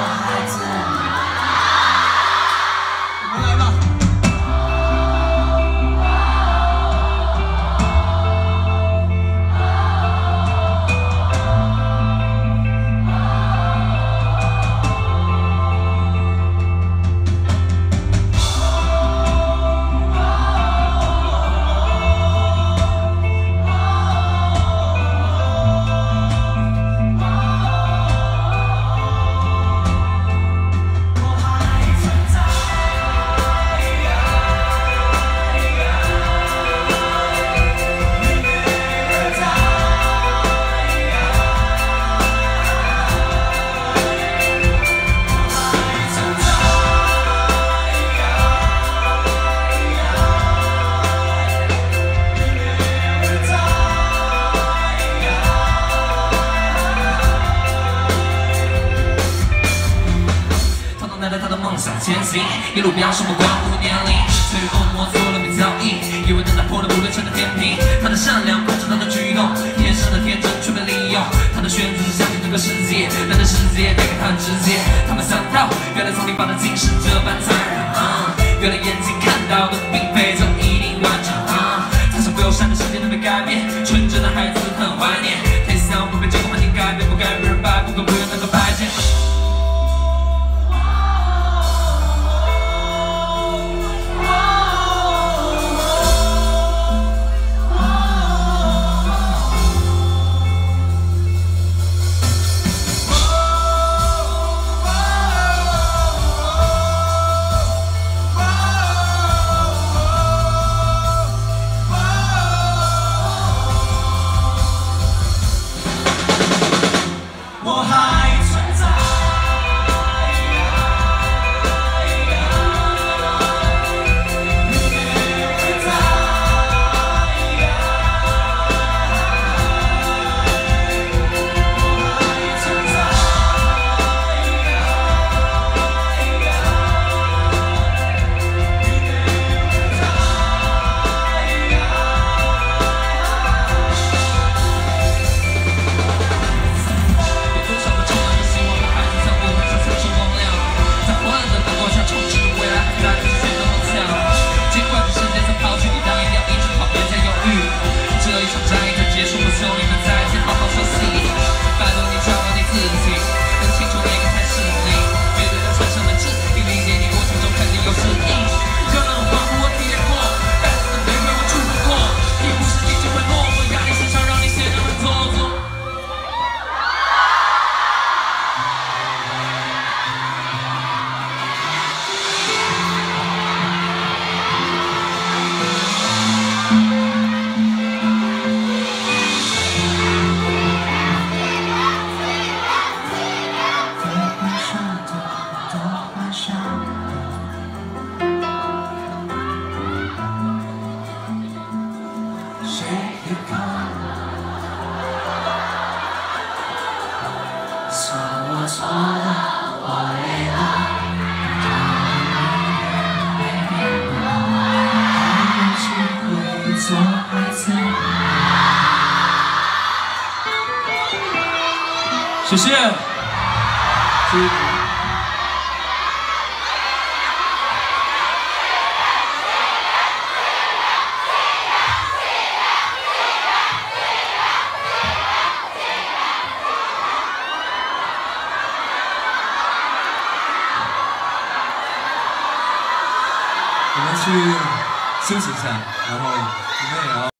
孩子。 我们来吧。 前行，一路飙升，不关乎年龄。岁月恶魔做了没早已，以为能打破的不对称的天平。他的善良控制他的举动，天生的天真却被利用。他的选择是相信这个世界，但这世界带给他很直接。他们想到，原来丛林法的竟是这般残忍。原来眼睛看到的并非就一定完整。他想不友善的世界能被改变，纯真的孩子很怀念。太想不被这个环境改变，不该被人摆布，更不愿能够排解。 我还存在，你会在，我还存在，错我错了，我累了，没变过，还是会做孩子。谢谢，谢谢。我们去休息一下，然后你们也要。